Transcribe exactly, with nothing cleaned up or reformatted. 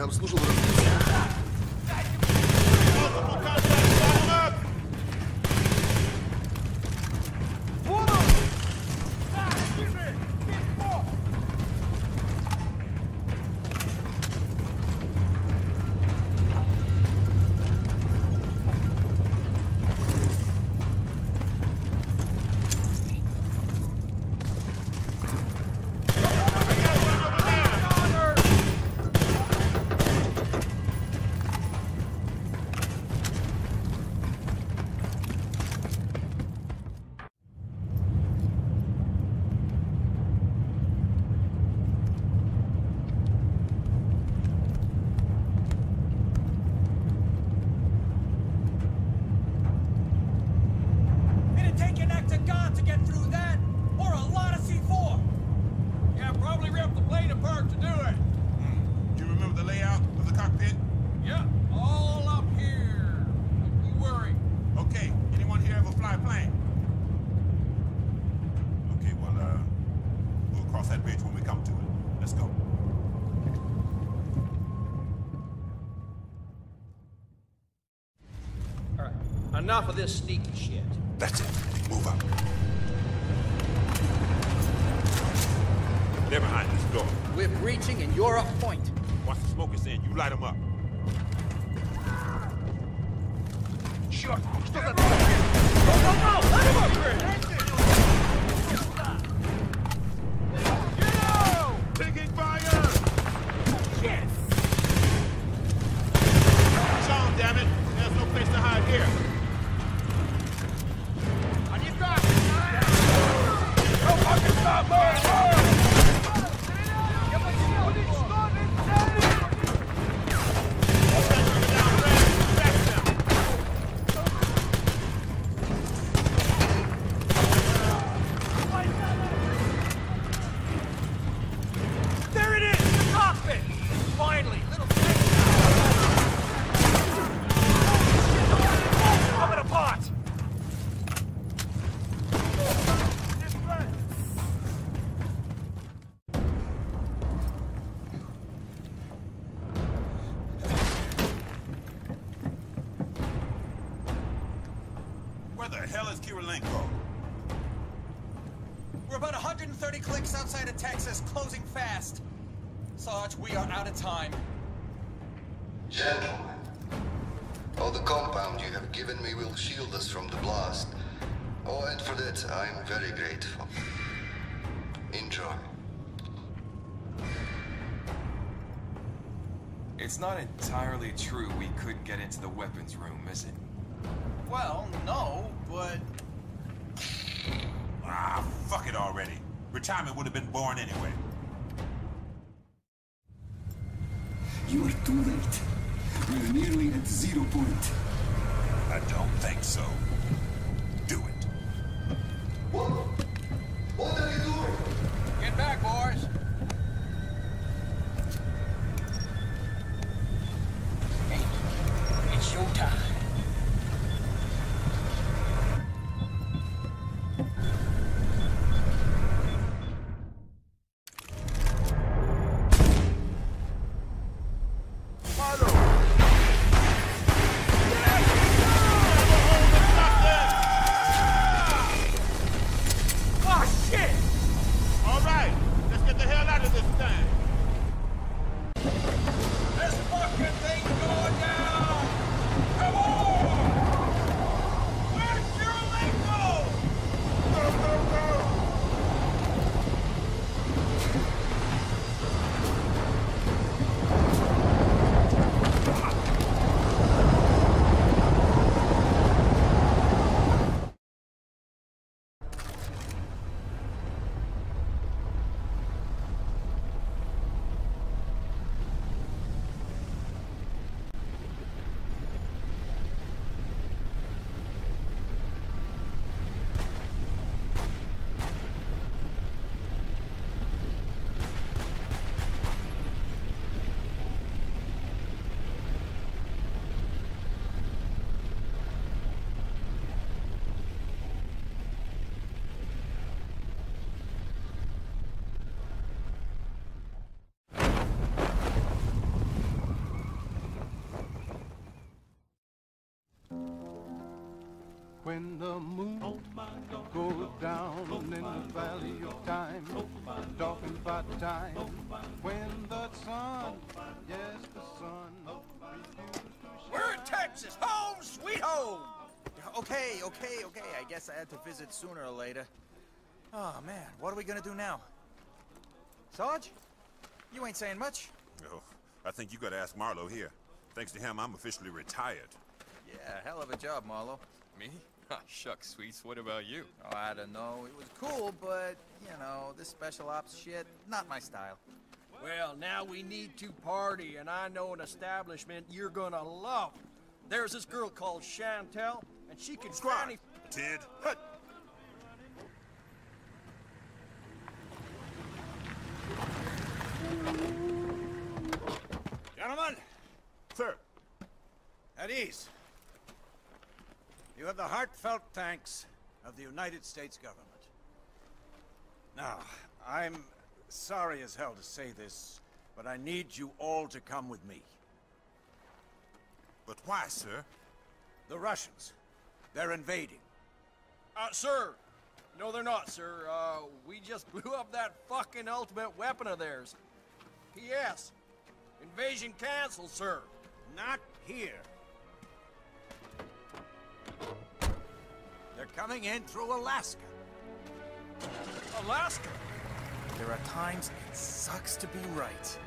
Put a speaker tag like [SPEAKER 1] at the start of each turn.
[SPEAKER 1] Там служил различный.
[SPEAKER 2] Enough of this sneaky shit.
[SPEAKER 3] That's it. Move up. They're behind this door.
[SPEAKER 2] We're breaching and you're up point.
[SPEAKER 3] Once the smoke is in, you light them up.
[SPEAKER 2] Черт! Что за... Go, go, go! Let him up here!
[SPEAKER 3] Taking fire!
[SPEAKER 2] Yes!
[SPEAKER 3] Sean, damn it! There's no place to hide here.
[SPEAKER 4] We're about one hundred thirty clicks outside of Texas, closing fast. Sarge, we are out of time.
[SPEAKER 5] Gentlemen, all the compound you have given me will shield us from the blast. Oh, and for that, I'm very grateful. Enjoy.
[SPEAKER 6] It's not entirely true we couldn't get into the weapons room, is it?
[SPEAKER 4] Well, no, but...
[SPEAKER 3] Ah, fuck it already. Retirement would have been born anyway.
[SPEAKER 7] You are too late. We're nearly at zero point.
[SPEAKER 3] I don't think so. Do it.
[SPEAKER 5] What? What are you doing?
[SPEAKER 4] Get back, boys. Hey, it's your time.
[SPEAKER 3] Stop there!
[SPEAKER 1] When the moon goes down in the valley of time, talking about time. When the sun, yes, the sun refused to shine.
[SPEAKER 2] We're in Texas, home sweet home!
[SPEAKER 4] Okay, okay, okay. I guess I had to visit sooner or later. Oh, man. What are we gonna do now? Sarge? You ain't saying much.
[SPEAKER 3] Oh, I think you gotta ask Marlowe here. Thanks to him, I'm officially retired.
[SPEAKER 4] Yeah, hell of a job, Marlowe.
[SPEAKER 6] Me? Ah, shucks, Sweets. What about you?
[SPEAKER 4] Oh, I don't know. It was cool, but, you know, this special ops shit, not my style.
[SPEAKER 2] Well, now we need to party, and I know an establishment you're gonna love. There's this girl called Chantel, and she can
[SPEAKER 3] Squad,
[SPEAKER 2] granny...
[SPEAKER 3] Ted, hut!
[SPEAKER 8] Gentlemen,
[SPEAKER 3] Sir.
[SPEAKER 8] at ease. You have the heartfelt thanks of the United States government. Now, I'm sorry as hell to say this, but I need you all to come with me.
[SPEAKER 3] But why, sir?
[SPEAKER 8] The Russians, they're invading.
[SPEAKER 2] Uh, sir! No, they're not, sir. Uh, we just blew up that fucking ultimate weapon of theirs. P S Invasion canceled, sir.
[SPEAKER 8] Not here. They're coming in through Alaska.
[SPEAKER 2] Alaska?
[SPEAKER 4] There are times it sucks to be right.